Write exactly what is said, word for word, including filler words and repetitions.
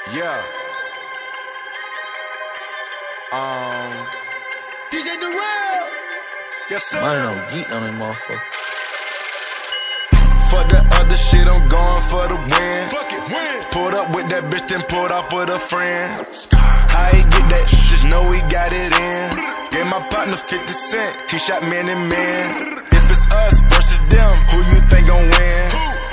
Yeah. Um. D J Durrell. Yes, sir. Money don't geek on that motherfucker. For the other shit, I'm going for the win. Fuck it, win. Pulled up with that bitch, then pulled off with a friend. How he get that? Just know he got it in. Gave my partner fifty cent. He shot man and man. If it's us versus them, who you think gon' win?